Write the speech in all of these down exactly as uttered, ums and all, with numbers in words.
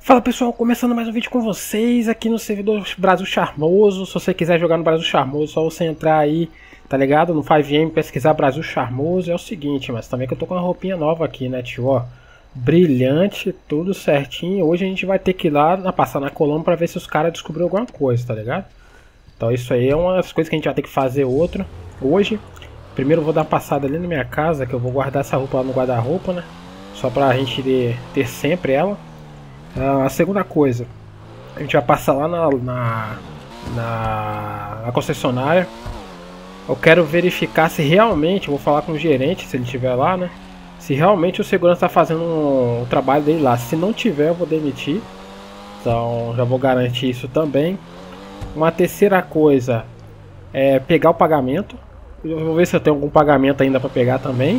Fala pessoal, começando mais um vídeo com vocês aqui no servidor Brasil Charmoso. Se você quiser jogar no Brasil Charmoso, só você entrar aí, tá ligado? No cinco M, pesquisar Brasil Charmoso. É o seguinte, mas também que eu tô com uma roupinha nova aqui, né, tio? Ó, brilhante, tudo certinho. Hoje a gente vai ter que ir lá na, passar na Colômbia pra ver se os caras descobriram alguma coisa, tá ligado? Então isso aí é uma das coisas que a gente vai ter que fazer outra hoje. Primeiro eu vou dar uma passada ali na minha casa, que eu vou guardar essa roupa lá no guarda-roupa, né? Só pra gente ter, ter sempre ela. Uh, a segunda coisa, a gente vai passar lá na, na, na, na concessionária. Eu quero verificar se realmente, vou falar com o gerente, se ele estiver lá, né? Se realmente o segurança está fazendo um, o trabalho dele lá. Se não tiver, eu vou demitir. Então já vou garantir isso também. Uma terceira coisa é pegar o pagamento. Eu vou ver se eu tenho algum pagamento ainda para pegar também.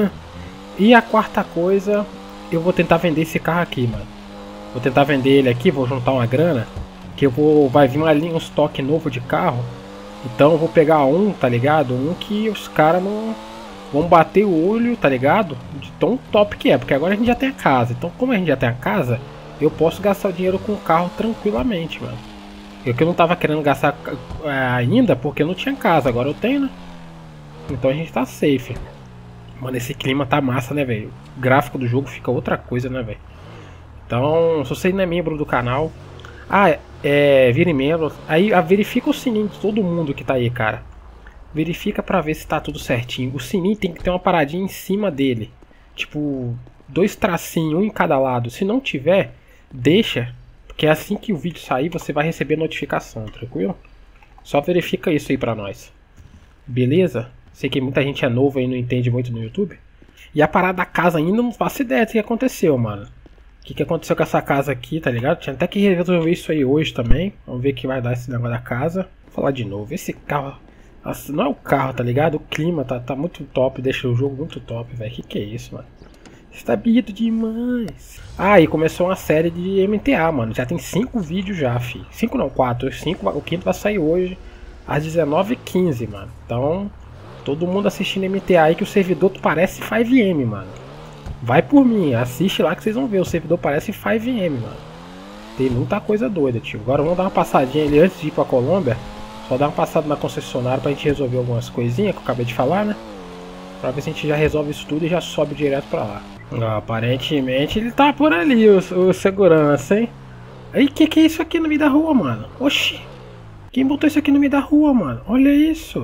E a quarta coisa, eu vou tentar vender esse carro aqui, mano. Vou tentar vender ele aqui, vou juntar uma grana. Que eu vou, vai vir uma linha, um estoque novo de carro. Então eu vou pegar um, tá ligado? Um que os caras não vão bater o olho, tá ligado? De tão top que é, porque agora a gente já tem a casa. Então como a gente já tem a casa, eu posso gastar o dinheiro com o carro tranquilamente, mano. Eu que eu não tava querendo gastar é, ainda, porque eu não tinha casa, agora eu tenho, né? Então a gente tá safe. Mano, esse clima tá massa, né, velho? O gráfico do jogo fica outra coisa, né, velho? Então, se você não é membro do canal, ah, é, vire membro, aí verifica o sininho de todo mundo que tá aí, cara. Verifica pra ver se tá tudo certinho. O sininho tem que ter uma paradinha em cima dele. Tipo, dois tracinhos, um em cada lado. Se não tiver, deixa, porque assim que o vídeo sair, você vai receber notificação, tranquilo? Só verifica isso aí pra nós. Beleza? Sei que muita gente é novo aí e não entende muito no YouTube. E a parada da casa ainda não faço ideia do que aconteceu, mano. O que, que aconteceu com essa casa aqui, tá ligado? Tinha até que resolver isso aí hoje também. Vamos ver o que vai dar esse negócio da casa. Vou falar de novo. Esse carro... Nossa, não é o carro, tá ligado? O clima tá, tá muito top. Deixa o jogo muito top, velho. Que que é isso, mano? Está bonito demais. Ah, e começou uma série de M T A, mano. Já tem cinco vídeos já, fi. Cinco não, quatro. Cinco, o quinto vai sair hoje às dezenove e quinze, mano. Então, todo mundo assistindo M T A aí que o servidor parece cinco M, mano. Vai por mim, assiste lá que vocês vão ver. O servidor parece cinco M, mano. Tem muita coisa doida, tio. Agora vamos dar uma passadinha ali antes de ir pra Colômbia. Só dar uma passada na concessionária pra gente resolver algumas coisinhas que eu acabei de falar, né? Pra ver se a gente já resolve isso tudo e já sobe direto pra lá. Ah, aparentemente ele tá por ali, o, o segurança, hein? Aí, que que é isso aqui no meio da rua, mano? Oxi! Quem botou isso aqui no meio da rua, mano? Olha isso!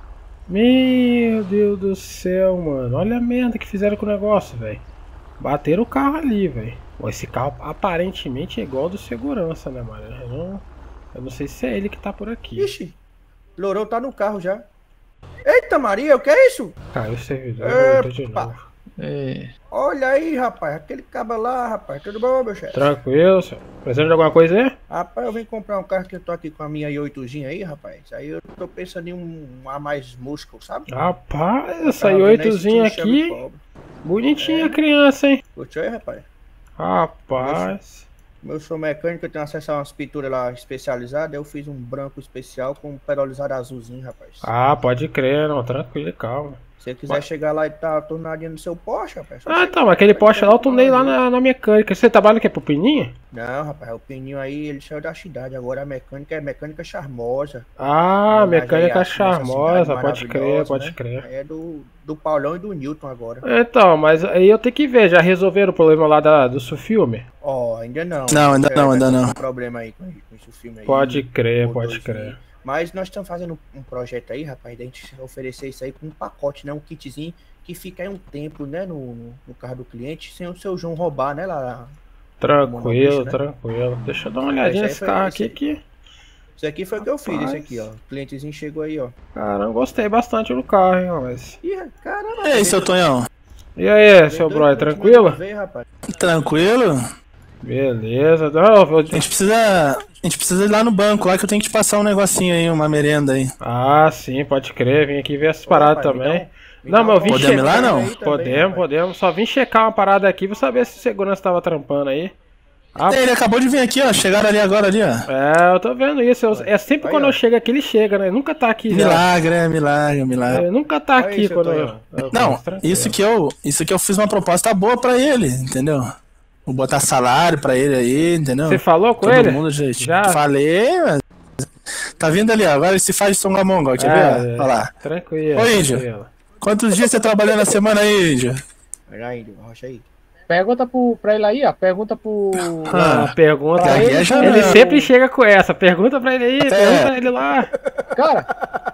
Meu Deus do céu, mano. Olha a merda que fizeram com o negócio, velho. Bateram o carro ali, velho. Esse carro aparentemente é igual ao do segurança, né, mano? Eu não, eu não sei se é ele que tá por aqui. Ixi, Lourão tá no carro já. Eita Maria, o que é isso? Caiu o servidor, Epa. de novo. É. Olha aí, rapaz, aquele cabo lá, rapaz. Tudo bom, meu chefe? Tranquilo, senhor. Precisando de alguma coisa aí? Rapaz, eu vim comprar um carro que eu tô aqui com a minha i oitozinha aí, rapaz. Aí eu tô pensando em um A mais músculo, sabe? Rapaz, essa i oitozinha aqui, bonitinha, é. Criança, hein? Curtiu aí, rapaz? Rapaz. Eu sou mecânico, eu tenho acesso a umas pinturas lá especializadas. Eu fiz um branco especial com um perolizado azulzinho, rapaz. Ah, pode crer, não, tranquilo, calma. Se você quiser Mas... chegar lá e dar uma tornadinha no seu Porsche, rapaz. Ah, tá, mas aquele Porsche lá eu tunei lá na, na mecânica. Você trabalha o que? Pro pininho? Não, rapaz, o pininho aí, ele saiu da cidade. Agora a mecânica é mecânica charmosa. Ah, mecânica charmosa, pode crer, pode né? crer. É do, do Paulão e do Newton agora. Então, mas aí eu tenho que ver, já resolveram o problema lá da, do Sufilme? Ó, oh, ainda não. Não, ainda não, ainda não. Um problema aí com, com esse filme aí. Pode crer, pode crer. Mas nós estamos fazendo um projeto aí, rapaz, da gente oferecer isso aí com um pacote, né? Um kitzinho que fica aí um tempo, né? No, no carro do cliente, sem o seu João roubar, né? Lá. Tranquilo, bicho, né? Tranquilo. Deixa eu dar uma olhadinha nesse carro aqui que... Isso aqui foi o que eu fiz, esse aqui, ó. O clientezinho chegou aí, ó. Caramba, gostei bastante do carro, hein, mas... Ih, caramba. E aí, seu Tonhão? E aí, seu brother, tranquilo? Ver, rapaz. Tranquilo? Beleza. Não, vou... A gente precisa... A gente precisa ir lá no banco, lá que eu tenho que te passar um negocinho aí, uma merenda aí. Ah, sim, pode crer. Vim aqui ver essas paradas Ô, também. Então, não, mas eu vim podemos checar... ir lá, não? Podemos, podemos. Só vim checar uma parada aqui, vou saber se o segurança tava trampando aí. Ah, ele acabou de vir aqui, ó. Chegaram ali agora, ali, ó. É, eu tô vendo isso. Eu, é sempre aí, quando ó. eu chego aqui, ele chega, né? Ele nunca tá aqui. Milagre, é, milagre, milagre. Ele nunca tá aí, aqui quando eu... eu... Não, isso que eu, isso que eu fiz uma proposta boa pra ele, entendeu? Vou botar salário pra ele aí, entendeu? Você falou com Todo ele? mundo, gente. Já? Falei, mas... Tá vindo ali, ó. Agora ele se faz de Songamonga, ó. Quer Ah, ver? é. Olha lá. Tranquilo. Ô, Índio. tranquilo. Quantos dias você trabalhou na semana aí, Índio? Olha aí, rocha aí. Pergunta pro, pra ele aí, ó. Pergunta pro. Ah, Ah, pergunta. pra Ele, ele, já ele não. sempre chega com essa. Pergunta pra ele aí, pergunta pra ele lá. Cara,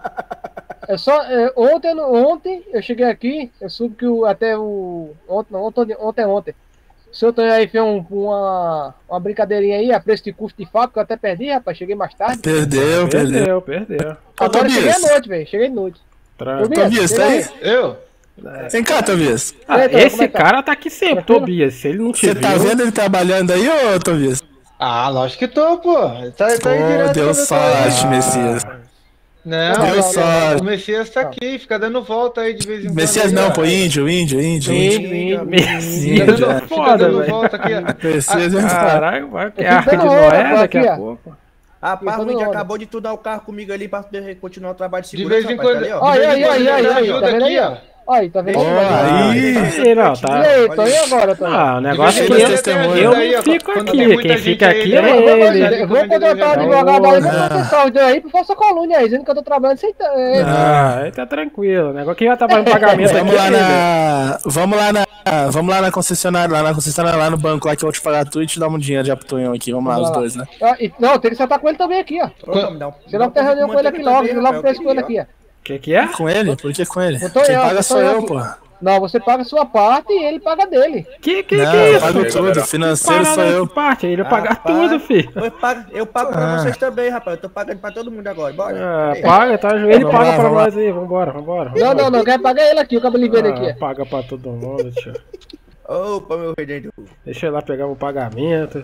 é só. é, ontem, ontem eu cheguei aqui, eu soube que o, até o. Ontem, não, ontem, ontem, ontem. O senhor Tonhão aí fez um, uma, uma brincadeirinha aí, a preço de custo de fábrica, eu até perdi, rapaz. Cheguei mais tarde. Perdeu, perdeu. Perdeu, perdeu. Ô, Agora eu cheguei à Tobias. noite, velho. Cheguei à noite. Tranquilo. Tobias, tá aí? Eu? Vem cá, Tobias. Ah, E aí, Tom, esse como é que tá? cara tá aqui sempre, Tranquilo? Tobias. Se ele não te Você viu... tá vendo ele trabalhando aí, ô, Tobias? Ah, lógico que tô, pô. Tá, tá aí Pô, direto. deu quando eu tô aí. sorte, Messias. Não, Deu não, sorte. o Messias tá aqui, fica dando volta aí de vez em quando. Messias aí, não, ó. pô, índio, índio, índio, índio. Índio, índio, Fica Messias, Índio, dando, é. fica foda, dando velho. volta aqui, ó. Messias é foda. Caralho, vai que é Eu a fico arca de dando hora, Noé pô, daqui aqui, a ó. pouco. Rapaz, Tô o Índio dando acabou de tudo o carro comigo ali pra poder continuar o trabalho de De segurança. vez em rapaz, quando. tá ali, ó. Olha, de vez aí, em quando aí, ele aí, me aí, ajuda tá vendo aqui, aí, ó. Olha, tá vendo Ó, aí? aí. Aí, não, tá. Ei, tô aí agora, tô aí. Ah, o negócio é Deixa que ele eu, testemunhar. eu Aí, não ó, fico quando aqui. tem muita Quem gente fica aí, aqui ele é vai- Eu vou, Ele, eu vou ele, contratar o ele, advogado aí ele, pra processar os dois aí por falsa calúnia aí, dizendo que eu tô trabalhando sem. é, Ah, aí tá tranquilo. O negócio quem vai trabalhar no pagamento Vamos aqui lá é ele. na. Vamos lá na. Vamos lá na concessionária, lá na concessionária, lá no banco lá que eu vou te pagar tudo e te dar um dinheiro já pro Tonhão aqui. Vamos lá, os dois, né? Ah, e- Não, tem que sentar com ele também aqui, ó. Ô, me dá um- Você não dá tem um reunião com ele aqui logo, também, logo rapaz, preço eu com ele queria, aqui, ó. O que que é? Com ele? Por que com ele? O Tonhão, Quem paga o sou Tonhão eu, aqui. pô. Não, você paga a sua parte e ele paga dele. Que que, Não, que é eu isso? pago tudo, financeiro sou Parada eu. de parte, ele vai pagar Rapaz, tudo, filho. Eu pago, eu pago pra Ah. vocês também, rapaz. Eu tô pagando pra todo mundo agora. Bora. Ah, Cadê? paga, tá? Ele Vamos paga lá, pra vamos nós aí, vambora, vambora. Não, não, não, quer pagar ele aqui, o cabelo verde aqui, Ah, ó. paga pra todo mundo, tio. Opa, meu redentor. Deixa eu ir lá pegar o pagamento.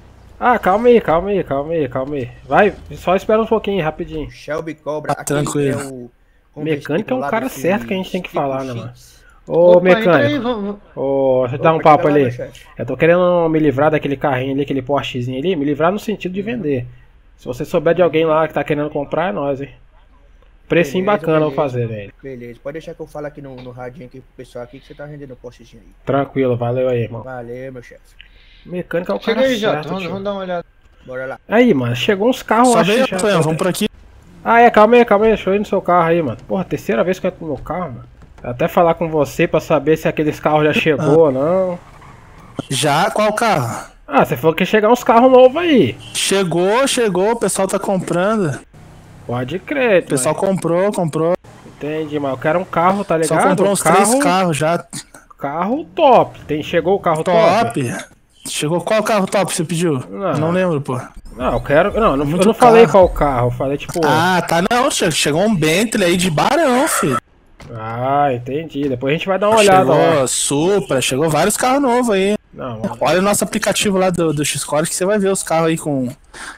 Ah, calma aí, calma aí, calma aí, calma aí. Vai, só espera um pouquinho, rapidinho. Shelby Cobra. Tá aquele tranquilo. que é o Mecânico é um lá cara do certo filme que a gente tem que Chico falar, né, mano? Chico. Ô, Opa, entra aí, mecânico, vamos- ô, deixa eu dar um Opa, papo diga lá, ali. meu chefe. Eu tô querendo me livrar daquele carrinho ali, aquele Porschezinho ali, me livrar no sentido de vender. Se você souber de alguém lá que tá querendo comprar, é nós, hein? Precinho Beleza, bacana eu vou beleza. fazer, velho. Beleza, pode deixar que eu falo aqui no, no radinho aqui pro pessoal aqui que você tá vendendo o postezinho aí. Tranquilo, valeu aí, irmão. Valeu, meu chefe. Mecânico é o Chega cara aí, Jota, certo, vamos, tio. vamos dar uma olhada. Bora lá. Aí, mano, chegou uns carros, Só acho vem, que já- Tonhão, vamos por aqui. Ah, é, calma aí, calma aí, deixa eu ir no seu carro aí, mano. Porra, terceira vez que eu entro no meu carro, mano. Até falar com você pra saber se aqueles carros já chegou ou não. Já, qual carro? Ah, você falou que ia chegar uns carros novos aí. Chegou, chegou, o pessoal tá comprando. Pode crer, O pessoal comprou, comprou. entendi, mas eu quero um carro, tá ligado? Só comprou uns carro, três carros já. Carro top. Tem, chegou o carro top? Top. Chegou qual carro top você pediu? Não. Eu não lembro, pô. Não, eu quero. Não, eu não, Muito eu não falei carro. qual carro, eu falei tipo. Ah, tá não, che- chegou um Bentley aí de Barão, filho. Ah, entendi. Depois a gente vai dar uma olhada Chegou lá. Supra, chegou vários carros novos aí. Não, mano. Olha o nosso aplicativo lá do, do X-Core que você vai ver os carros aí com...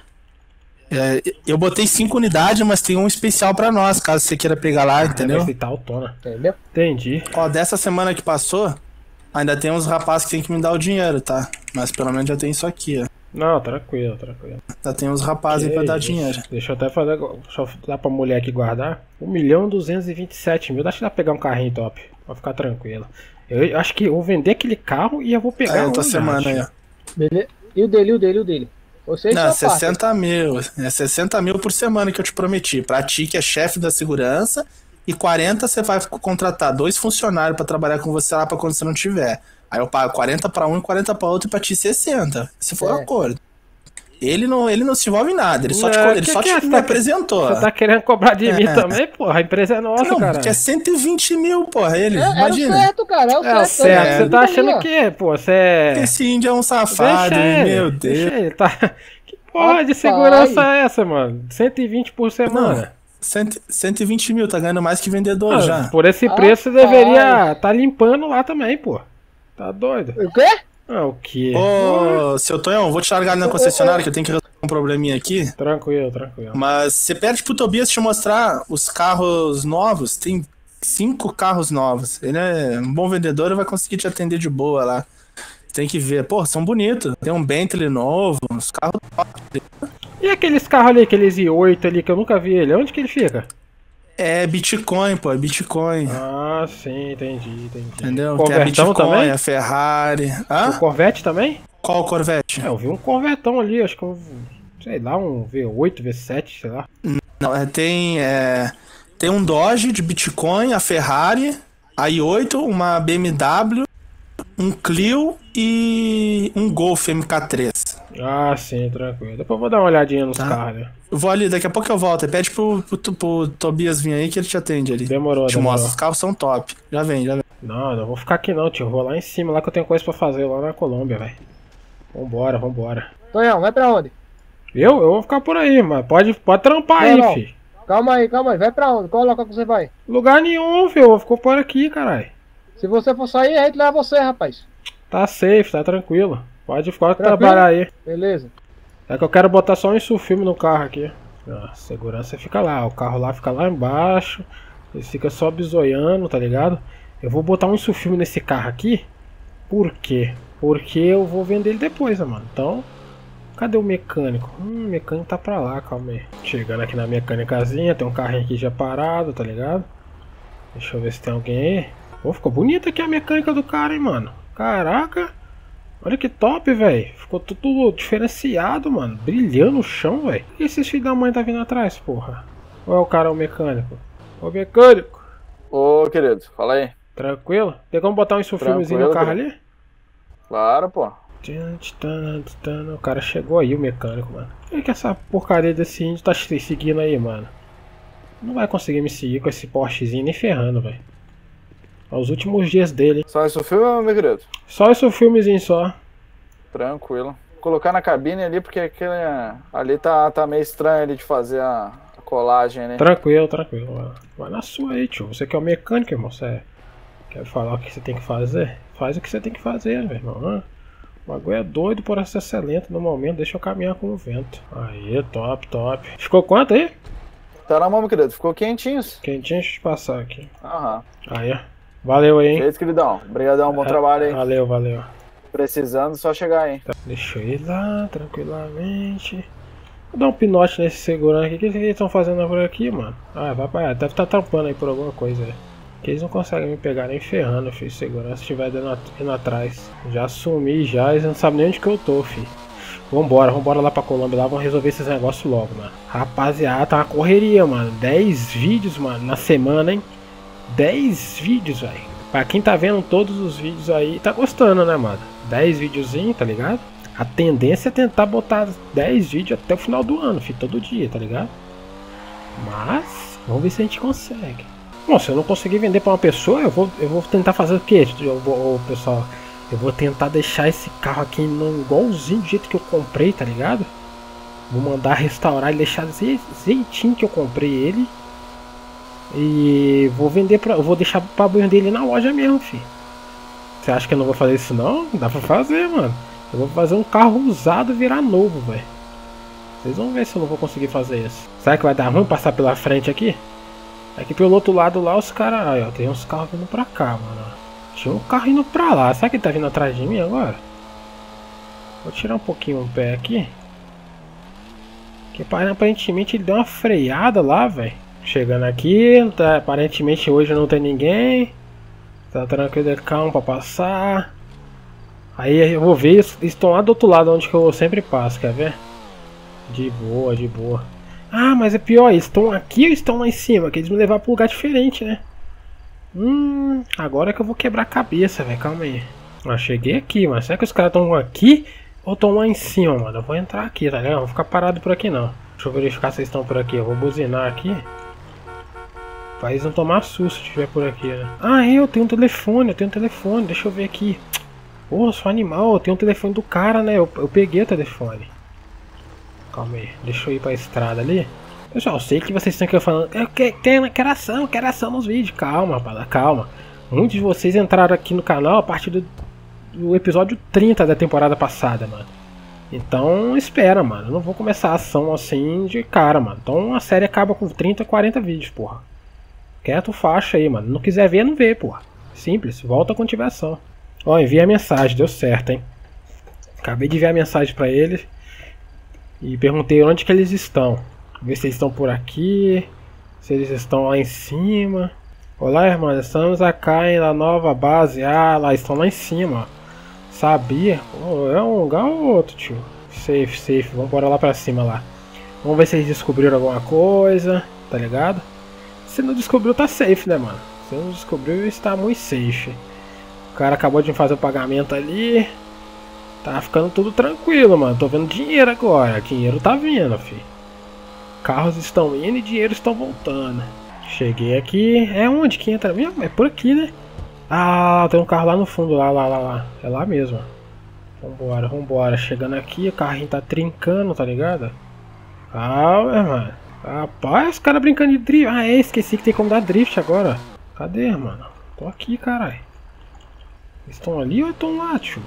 É, eu botei cinco unidades, mas tem um especial pra nós, caso você queira pegar lá, entendeu? Esse tá autona. Entendeu? Entendi. Ó, dessa semana que passou, ainda tem uns rapazes que tem que me dar o dinheiro, tá? Mas pelo menos já tem isso aqui, ó. Não, tranquilo, tranquilo. Já tem uns rapazes aí pra Que dar isso. dinheiro. Deixa eu até fazer. Deixa eu dar pra mulher aqui guardar. um milhão duzentos e vinte e sete mil. Dá pra pegar um carrinho top. Pra ficar tranquilo. Eu acho que eu vou vender aquele carro e eu vou pegar Aí, um. outra semana aí, ó. Beleza. E o dele, e o dele, e o dele? Vocês Não, são parte. sessenta mil. É sessenta mil por semana que eu te prometi. Pra ti, que é chefe da segurança, e quarenta você vai contratar dois funcionários pra trabalhar com você lá pra quando você não tiver. Aí eu pago quarenta pra um e quarenta pra outro e pra ti sessenta. Se for um É. acordo. Ele não, ele não se envolve em nada, ele só te, Não, ele que só que te é? Você me tá- apresentou. Você tá querendo cobrar de mim É. também, porra? A empresa é nossa, Não, cara. porque é cento e vinte mil, porra, ele. É, era o Imagina. certo, cara, é o É o certo. certo. É. Você tá Ali, achando ó. que, pô, você é. Esse índio é um safado, Deixa ele, meu Deus. deixa ele, tá? Que porra de Rapaz. segurança é essa, mano? cento e vinte por semana. Cento- cento e vinte mil, tá ganhando mais que vendedor Ah, já. por esse preço você Rapaz. deveria tá limpando lá também, pô. Tá doido? O quê? Ah, o quê? Ô, seu Tonhão, vou te largar na concessionária que eu tenho que resolver um probleminha aqui. Tranquilo, tranquilo. Mas você pede pro Tobias te mostrar os carros novos. Tem cinco carros novos. Ele é um bom vendedor e vai conseguir te atender de boa lá. Tem que ver. Pô, são bonitos. Tem um Bentley novo, uns carros top. E aqueles carros ali, aqueles i oito ali que eu nunca vi ele, onde que ele fica? É Bitcoin, pô, é Bitcoin. Ah, sim, entendi, entendi. Entendeu? Tem a Corvetão Bitcoin, também? a Ferrari. Hã? O Corvette também? Qual Corvette? É, eu vi um Corvetão ali, acho que um, sei lá, um V oito, V sete, sei lá. Não, é, tem, é, tem um Dodge de Bitcoin, a Ferrari, a i oito, uma B M W, um Clio e um Golf M K três. Ah, sim, tranquilo. Depois eu vou dar uma olhadinha nos Tá. carros, né? Eu vou ali, daqui a pouco eu volto. Pede pro, pro, pro Tobias vir aí que ele te atende ali. Demorou, Te demorou. mostra, os carros são top. Já vem, já vem. Não, não vou ficar aqui não, tio. Vou lá em cima, lá que eu tenho coisa pra fazer, lá na Colômbia, velho. Vambora, vambora. Tonhão, vai pra onde? Eu? Eu vou ficar por aí, mas pode, pode trampar aí, Não, não. fi. Calma aí, calma aí. Vai pra onde? Qual local que você vai? Lugar nenhum, filho. Ficou por aqui, caralho. Se você for sair, a gente leva você, rapaz. Tá safe, tá tranquilo. Pode ficar Tranquilo? trabalhar aí. Beleza. É que eu quero botar só um insufilme no carro aqui. A segurança fica lá, o carro lá fica lá embaixo. Ele fica só bisoiando, tá ligado? Eu vou botar um insufilme nesse carro aqui. Por quê? Porque eu vou vender ele depois, né, mano? Então, cadê o mecânico? Hum, o mecânico tá pra lá, calma aí. Chegando aqui na mecânicazinha, tem um carrinho aqui já parado, tá ligado? Deixa eu ver se tem alguém aí. Pô, ficou bonita aqui a mecânica do cara, hein, mano? Caraca! Olha que top, velho. Ficou tudo diferenciado, mano. Brilhando o chão, velho. E esses filhos da mãe tá vindo atrás, porra? Ou é o cara o mecânico? Ô, mecânico! Ô, querido, fala aí. Tranquilo? Tem como botar um insufilmezinho no carro ali? Claro, pô. O cara chegou aí, o mecânico, mano. Por que que essa porcaria desse índio tá se seguindo aí, mano? Não vai conseguir me seguir com esse Porschezinho nem ferrando, velho. Aos últimos dias dele, hein? Só isso o filme, meu querido? Só esse filmezinho só. Tranquilo. Vou colocar na cabine ali, porque aquele, ali tá, tá meio estranho ali de fazer a, a colagem, né? Tranquilo, tranquilo. Vai- Vai na sua aí, tio. Você que é o mecânico, irmão. Você quer falar o que você tem que fazer? Faz o que você tem que fazer, meu irmão. Hã? O bagulho é doido por ser lento no momento. Deixa eu caminhar com o vento. Aí, top, top. Ficou quanto aí? Tá na mão, meu querido. Ficou quentinhos. Quentinho, deixa eu te passar aqui. Aham. Aí, valeu aí, hein? Feito, queridão. Obrigadão, bom trabalho aí. Valeu, valeu. Precisando, só chegar aí. Tá, deixa eu ir lá, tranquilamente. Vou dar um pinote nesse segurança aqui. O que que eles estão fazendo por aqui, mano? Ah, vai pra... deve estar trampando aí por alguma coisa aí. Que eles não conseguem me pegar nem ferrando, filho. Segurança se estiver dando at- indo atrás. Já sumi já, eles não sabem nem onde que eu tô, filho. Vambora, vambora lá pra Colômbia lá, vamos resolver esses negócios logo, mano. Rapaziada, tá uma correria, mano. dez vídeos, mano, na semana, hein? dez vídeos, velho. Pra quem tá vendo todos os vídeos aí, tá gostando, né, mano? dez videozinhos, tá ligado? A tendência é tentar botar dez vídeos até o final do ano, filho, todo dia, tá ligado? Mas, vamos ver se a gente consegue. Bom, se eu não conseguir vender pra uma pessoa, eu vou, eu vou tentar fazer o quê? Eu vou, ô, pessoal, eu vou tentar deixar esse carro aqui no, igualzinho do jeito que eu comprei, tá ligado? Vou mandar restaurar e deixar do jeitinho que eu comprei ele. E vou vender pra. Eu vou deixar pra vender ele na loja mesmo, filho. Você acha que eu não vou fazer isso não? Dá pra fazer, mano. Eu vou fazer um carro usado virar novo, velho. Vocês vão ver se eu não vou conseguir fazer isso. Será que vai dar ruim passar pela frente aqui? Aqui pelo outro lado lá os caras. Aí, ó, tem uns carros vindo pra cá, mano. Tinha um carro indo pra lá. Será que ele tá vindo atrás de mim agora? Vou tirar um pouquinho o pé aqui. Que aparentemente ele deu uma freada lá, velho. Chegando aqui, tá, aparentemente hoje não tem ninguém. Tá tranquilo, calma pra passar. Aí eu vou ver, eles estão lá do outro lado onde que eu sempre passo, quer ver? De boa, de boa. Ah, mas é pior, eles estão aqui ou estão lá em cima? Que eles me levaram pra um lugar diferente, né? Hum, agora que eu vou quebrar a cabeça, velho, calma aí. Ah, cheguei aqui, mas será que os caras estão aqui ou estão lá em cima, mano? Eu vou entrar aqui, tá ligado? Não vou ficar parado por aqui não. Deixa eu verificar se eles estão por aqui, eu vou buzinar aqui. Pra eles não tomar susto se estiver por aqui, né? Ah, eu tenho um telefone, eu tenho um telefone, deixa eu ver aqui. Pô, sou animal, eu tenho um telefone do cara, né? Eu, eu peguei o telefone. Calma aí, deixa eu ir pra estrada ali. Pessoal, eu sei que vocês estão aqui falando, eu que, tem, quero ação, quero ação nos vídeos. Calma, rapaz, calma. Muitos de vocês entraram aqui no canal a partir do, do episódio trinta da temporada passada, mano. Então, espera, mano. Eu não vou começar a ação assim de cara, mano. Então a série acaba com trinta, quarenta vídeos, porra. Quieto faixa aí, mano. Não quiser ver, não vê, porra. Simples, volta quando tiver ação. Ó, envia a mensagem, deu certo, hein. Acabei de enviar a mensagem pra eles. E perguntei onde que eles estão. Ver se eles estão por aqui. Se eles estão lá em cima. Olá, irmãos. Estamos aqui na nova base. Ah, lá estão lá em cima, ó. Sabia. Oh, é um lugar ou outro, tio. Safe, safe. Vamos bora lá pra cima lá. Vamos ver se eles descobriram alguma coisa. Tá ligado? Se não descobriu, tá safe, né, mano? Se não descobriu, está muito safe. O cara acabou de fazer o pagamento ali. Tá ficando tudo tranquilo, mano. Tô vendo dinheiro agora. Dinheiro tá vindo, filho. Carros estão indo e dinheiro estão voltando. Cheguei aqui. É onde que entra mesmo? É por aqui, né? Ah, tem um carro lá no fundo. Lá, lá, lá, lá. É lá mesmo. Vambora, vambora. Chegando aqui, o carrinho tá trincando, tá ligado? Ah, meu mano. Rapaz, os caras brincando de drift. Ah, é, esqueci que tem como dar drift agora. Cadê, mano? Tô aqui, caralho. Estão ali ou estão lá, tio?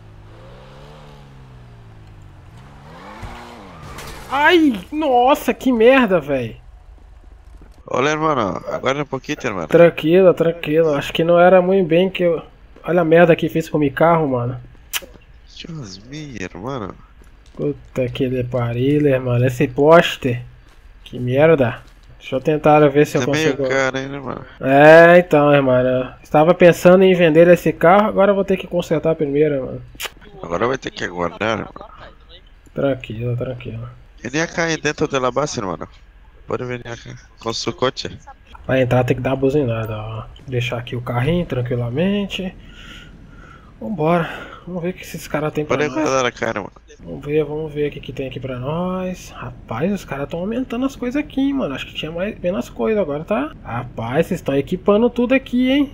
Ai, nossa, que merda, velho. Olha, irmão, agora um pouquinho, irmão. Tranquilo, tranquilo. Acho que não era muito bem que eu... Olha a merda que fiz com o meu carro, mano. Deus me, irmão. Puta que pariu, mano. Esse poste. Que merda. Deixa eu tentar ver se eu é consigo... meio caro, hein, irmão? É, então, mano. Estava pensando em vender esse carro, agora eu vou ter que consertar primeiro, mano. Agora vai ter que aguardar, irmão. Tranquilo, tranquilo. Ele ia cair dentro da base, irmão. Pode vir aqui com o seu coche. Vai entrar, tem que dar uma buzinada, ó. Deixar aqui o carrinho tranquilamente. Vambora. Vamos ver o que esses caras têm pra Pode nós. guardar a cara, mano. Vamos ver, vamos ver o que, que tem aqui pra nós. Rapaz, os caras estão aumentando as coisas aqui, hein, mano. Acho que tinha mais menos coisas agora, tá? Rapaz, vocês estão equipando tudo aqui, hein?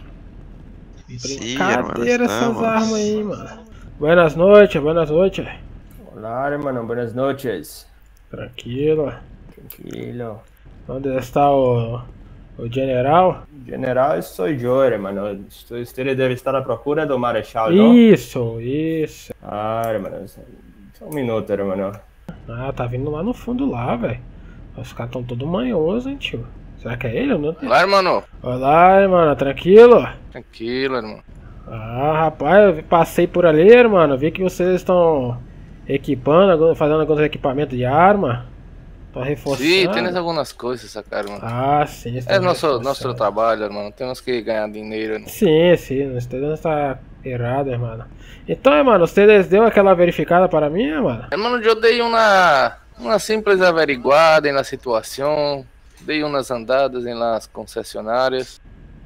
Brincadeira essas armas aí, mano. Buenas noites, buenas noites. Olá, hermano, buenas noches. Tranquilo. Tranquilo. Onde está o, o general? General, sou eu, hermano. Você deve estar à procura do Marechal, não? Isso, isso. Ah, hermano. Só um minuto, hermano. Ah, tá vindo lá no fundo lá, velho. Os caras estão todos manhosos, hein, tio. Será que é ele ou não? Olá, irmão. Olá, irmão. Tranquilo? Tranquilo, irmão. Ah, rapaz, eu passei por ali, irmão. Vi que vocês estão equipando, fazendo alguns equipamentos de arma. Tô reforçando. Sim, tem algumas coisas, sacar, irmão. Ah, sim. É nosso, nosso trabalho, irmão. Temos que ganhar dinheiro, irmão. Sim, sim. Você não está errado, irmão. Então, irmão, você deu aquela verificada para mim, irmão? Irmão, eu dei uma, uma simples averiguada na situação. Dei umas andadas em las concessionárias.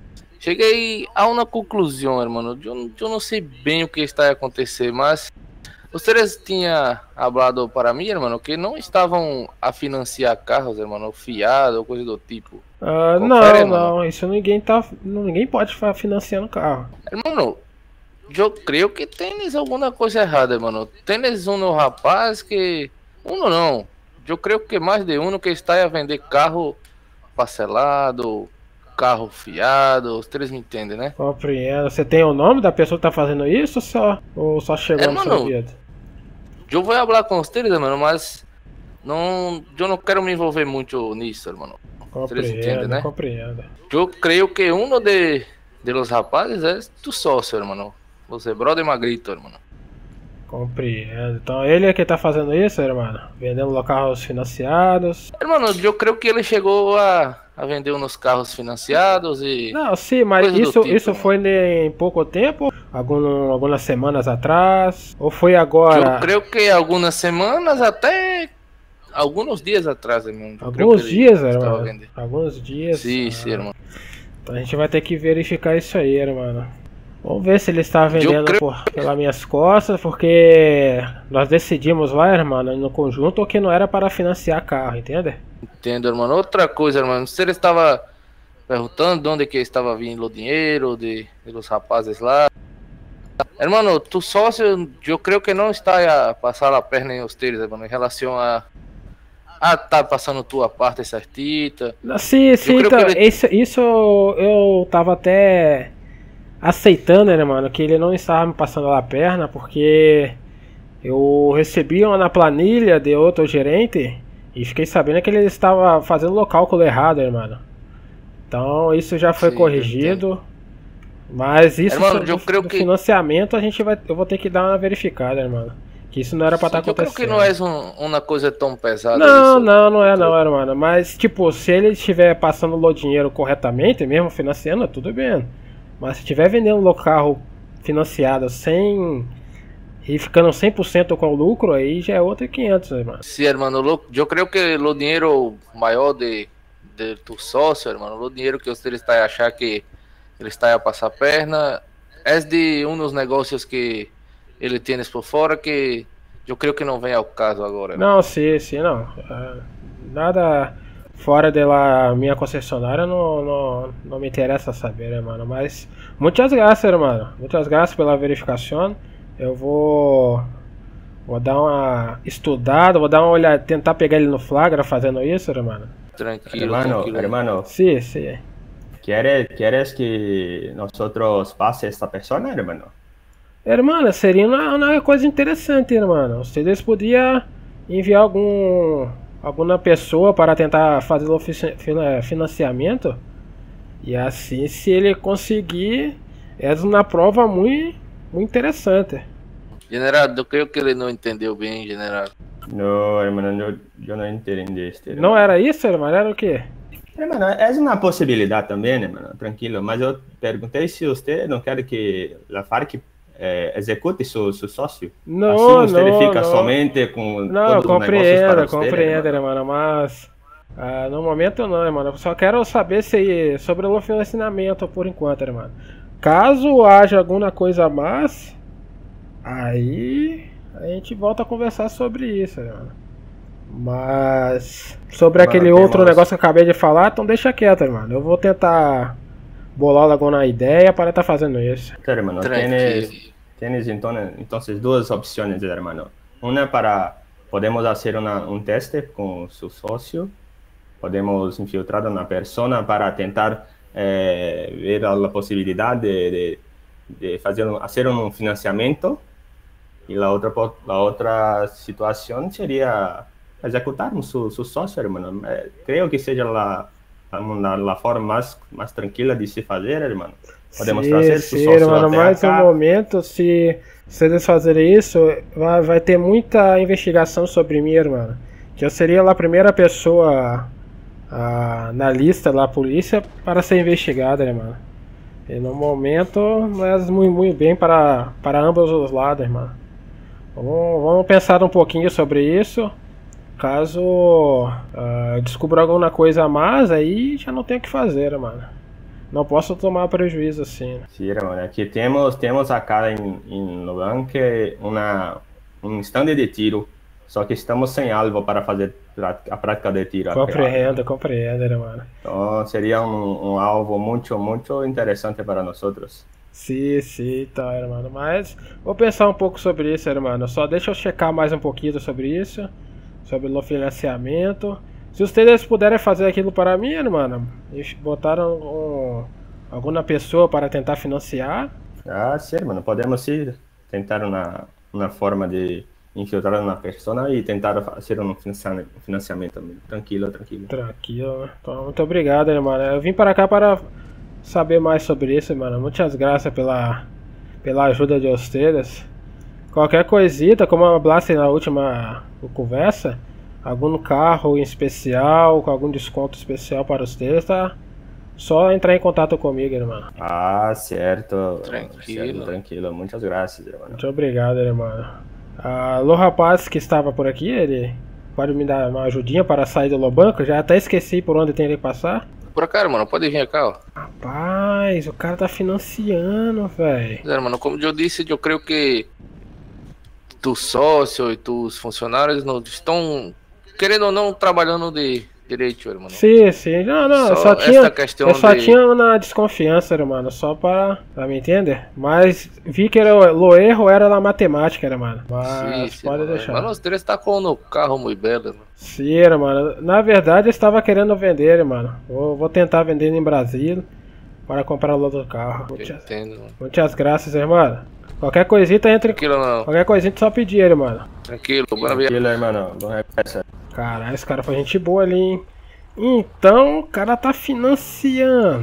Cheguei a uma conclusão, irmão. Eu, eu não sei bem o que está a acontecer, mas vocês tinham falado para mim, irmão, que não estavam a financiar carros, irmão, fiado ou coisa do tipo. Ah, Confere, não, irmão? não. Isso ninguém tá, ninguém pode ficar financiando carro. Irmão, eu creio que tem alguma coisa errada, irmão. Tem um rapaz que... Um não. Eu creio que mais de um que está a vender carro parcelado, carro fiado, vocês me entendem, né? Compreendo. Você tem o nome da pessoa que tá fazendo isso ou só, ou só chegou É, no seu mano. ouvido? Eu vou falar com vocês, irmão, mas não, eu não quero me envolver muito nisso, irmão. Vocês entendem, Compreendo, né? compreendo. Eu creio que um de, de los rapazes é tu sócio, irmão. Você, brother Magrito, irmão. Compreendo. Então ele é que tá fazendo isso, irmão? Vendendo carros financiados. Irmão, eu creio que ele chegou a, a vender uns carros financiados e... Não, sim, mas Coisa do isso, tipo, isso né? foi em pouco tempo? Algum, algumas semanas atrás? Ou foi agora? Eu creio que algumas semanas até alguns dias atrás, irmão. Eu creio Alguns que ele dias, estava irmão? vendendo. Alguns dias? Sim, Ah, sim, irmão. Então a gente vai ter que verificar isso aí, irmão. Vamos ver se ele está vendendo creio- por, pelas minhas costas, porque nós decidimos lá, irmão, no conjunto que não era para financiar carro, entende? Entendo, irmão. Outra coisa, irmão. Se ele estava perguntando de onde que estava vindo o dinheiro de, de los rapazes lá. Irmão, tu sócio, eu creio que não está a passar a perna em vocês, irmão, em relação a... Ah, tá passando tua parte certita. Sim, sim, creio então, que ele- isso, isso eu tava até aceitando, né, mano, que ele não estava me passando a perna, porque eu recebi uma na planilha de outro gerente e fiquei sabendo que ele estava fazendo o cálculo errado, irmão. Então isso já foi Sim, corrigido. Mas isso Irmão, do, eu creio do que- financiamento a gente vai, eu vou ter que dar uma verificada, irmão. Que isso não era pra estar Eu creio acontecendo. que não é um- uma coisa tão pesada. Não, isso. não, não é não, irmão. Mas, tipo, se ele estiver passando o dinheiro corretamente, mesmo financiando, tudo bem. Mas se estiver vendendo o carro financiado sem e ficando cem por cento com o lucro, aí já é outro quinhentos, hermano. Sí, hermano, lo, yo creo que lo dinero mayor de, de tu socio, hermano, lo dinero que usted está a achar que ele está a pasar perna, es de unos negocios que ele tiene por fora que eu creio que não vem ao caso agora. Não, sim, sim, não. Uh, nada fora de lá, minha concessionária, não, não, não me interessa saber, hermano. Mas, muitas graças, hermano. Muitas graças pela verificação. Eu vou, vou dar uma estudada, vou dar uma olhada, tentar pegar ele no flagra fazendo isso, hermano. Tranquilo, Hermano, tranquilo. hermano, Sim, sim. ¿quieres, ¿quieres que nosotros pase esta persona, hermano? Hermano, seria uma, uma coisa interessante, hermano. Vocês podiam enviar algum alguma pessoa para tentar fazer o financiamento. E assim, se ele conseguir, é uma prova muito, muito interessante. General, eu creio que ele não entendeu bem, general. No, hermano, yo, yo no entendí este. Não era isso, hermano? Era o quê? Hermano, es una posibilidad también, hermano, tranquilo. Mas yo pregunté si usted no quiere que la FARC eh, execute su, su socio. Não, Así usted não, fica não. somente com Não, todos os negócios compreendo, para usted, compreendo, hermano. hermano, mas ah, no momento não, hermano. Eu só quero saber se sobre o financiamento por enquanto, hermano. Caso haja alguma coisa a mais, aí a gente volta a conversar sobre isso, hermano. Mas sobre Mano, aquele temos- outro negócio que eu acabei de falar, então deixa quieto, hermano. Eu vou tentar bolar alguma ideia para estar fazendo isso. Claro, hermano, Tranquilo. tienes, tienes entonces, entonces dos opciones, hermano. Una para, podemos hacer una, un teste con su socio, podemos infiltrar a una persona para tentar eh, ver la posibilidad de, de, de fazer un- hacer un financiamiento, y la otra, po- la otra situación sería ejecutarmos su, su socio, hermano. Eh, creo que seja la, la, la forma más, más tranquila de se fazer, hermano. Podemos Sim, trazer su sim, socio hermano, até mas no acá. momento, se, se eles fazerem isso, vai, vai ter muita investigação sobre mim, hermano. Que eu seria lá a primeira pessoa ah, na lista da polícia para ser investigada, hermano. E no momento não é muito, muito bem para, para ambos os lados, hermano. Vamos, vamos pensar um pouquinho sobre isso. Caso ah, descubra alguma coisa a mais, aí já não tem o que fazer, mano. Não posso tomar prejuízo assim. Né? Sí, hermano. Aquí tenemos, tenemos acá en, en Loganque una, un stand de tiro, só que estamos sem alvo para fazer pra- a prática de tiro. acá. Compreendo, compreendo, hermano. Então seria um, um alvo muito, muito interessante para nós. Sim, sim, tá, hermano. Mas vou pensar um pouco sobre isso, hermano. Só deixa eu checar mais um pouquinho sobre isso. Sobre o financiamento. Se vocês puderem fazer aquilo para mim, hermano, eles botaram um, alguma pessoa para tentar financiar. Ah, sim, hermano. Podemos sim tentar uma, uma forma de infiltrar uma pessoa e tentar fazer um financiamento, um financiamento também. Tranquilo, tranquilo. Tranquilo. Então, muito obrigado, hermano. Eu vim para cá para saber mais sobre isso, hermano. Muitas graças pela, pela ajuda de vocês. Qualquer coisita, como eu falasse na última conversa, algum carro em especial, com algum desconto especial para vocês, tá? Só entrar em contato comigo, irmão. Ah, certo. Tranquilo. Certo, tranquilo. Muitas graças, irmão. Muito obrigado, irmão. Alô, rapaz que estava por aqui, ele pode me dar uma ajudinha para sair do Lobanco? Já até esqueci por onde tem que passar. Por cá, mano, pode vir cá, ó. Rapaz, o cara tá financiando, velho. Mas, mano, como eu disse, eu creio que tu sócio e tus funcionários não estão, querendo ou não, trabalhando de direito, irmão. Sim, sim. Não, não, Só eu só esta tinha, questão eu só de- tinha uma desconfiança, irmão, só para, pra me entender. Mas vi que era, o erro era na matemática, irmão. Mas Sim, sim, pode mano. deixar. Mano, os três tá com no carro muito belo, mano. Sim, irmão. Na verdade, eu estava querendo vender, irmão. Vou, vou tentar vender em Brasília para comprar o outro carro. Eu Muitas, entendo, mano. muitas graças, irmão. Qualquer coisita entre. Tranquilo, não. Qualquer coisinha só pedir, irmão. Tranquilo, bora ver. Tranquilo, irmão. Bom reversa. Caralho, esse cara foi gente boa ali, hein? Então, o cara tá financiando.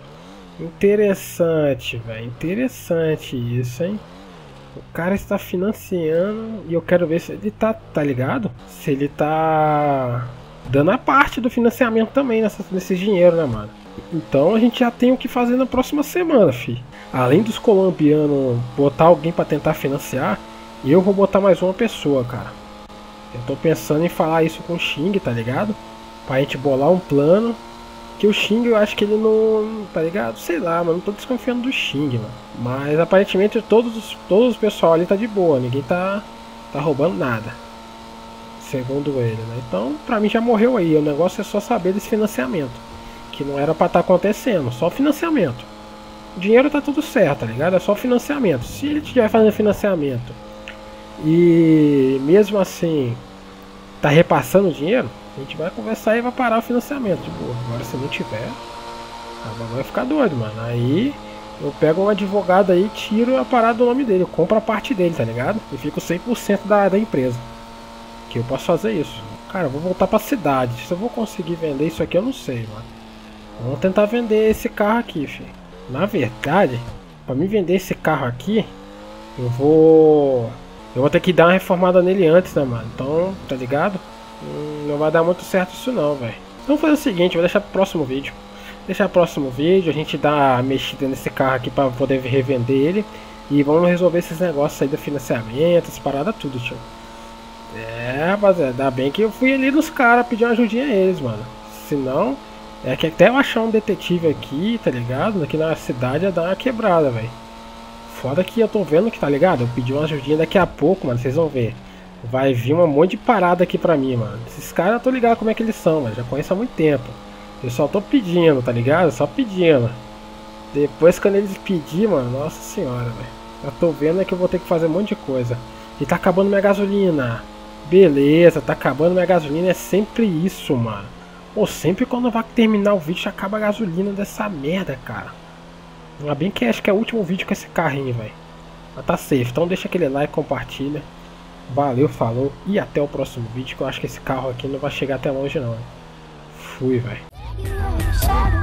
Interessante, velho. Interessante isso, hein? O cara está financiando e eu quero ver se ele tá, tá ligado? Se ele tá dando a parte do financiamento também nessa, nesse dinheiro, né, mano? Então a gente já tem o que fazer na próxima semana, fi. Além dos colombianos botar alguém pra tentar financiar, E eu vou botar mais uma pessoa, cara. Eu tô pensando em falar isso com o Xing, tá ligado? Pra gente bolar um plano. Que o Xing, eu acho que ele não... Tá ligado? Sei lá, mano. Não tô desconfiando do Xing, mano. Mas aparentemente todos os, todos os pessoal ali tá de boa. Ninguém tá, tá roubando nada. Segundo ele, né? Então, pra mim já morreu aí. O negócio é só saber desse financiamento. Que não era pra estar acontecendo. Só financiamento. O dinheiro tá tudo certo, tá ligado? É só financiamento. Se ele estiver fazendo financiamento e mesmo assim tá repassando o dinheiro, a gente vai conversar e vai parar o financiamento. Tipo, agora se não tiver, agora vai ficar doido, mano. Aí eu pego um advogado aí, tiro a parada do nome dele, eu compro a parte dele, tá ligado? E fico cem por cento da, da empresa. Que eu posso fazer isso. Cara, eu vou voltar pra cidade. Se eu vou conseguir vender isso aqui, eu não sei, mano. Vamos tentar vender esse carro aqui, filho. Na verdade, pra mim vender esse carro aqui, eu vou... Eu vou ter que dar uma reformada nele antes, né, mano? Então, tá ligado? Hum, não vai dar muito certo isso não, velho. Então vou fazer o seguinte, vou deixar pro próximo vídeo. Deixar pro próximo vídeo, a gente dá a mexida nesse carro aqui pra poder revender ele. E vamos resolver esses negócios aí do financiamento, essas paradas tudo, tio. É, rapaziada, ainda bem que eu fui ali nos caras pedir uma ajudinha a eles, mano. Senão, é que até eu achar um detetive aqui, tá ligado? Aqui na cidade ia dar uma quebrada, velho. Foda que eu tô vendo que, tá ligado? Eu pedi uma ajudinha daqui a pouco, mano, vocês vão ver. Vai vir um monte de parada aqui pra mim, mano. Esses caras eu tô ligado como é que eles são, mano. Já conheço há muito tempo. Eu só tô pedindo, tá ligado? Só pedindo. Depois quando eles pedirem, mano, nossa senhora, velho. Eu tô vendo é que eu vou ter que fazer um monte de coisa. E tá acabando minha gasolina. Beleza, tá acabando minha gasolina. É sempre isso, mano. Pô, sempre quando vai terminar o vídeo acaba a gasolina dessa merda, cara. Ainda bem que acho que é o último vídeo com esse carrinho, velho. Mas tá safe, então deixa aquele like, compartilha. Valeu, falou e até o próximo vídeo, que eu acho que esse carro aqui não vai chegar até longe não. Fui, velho.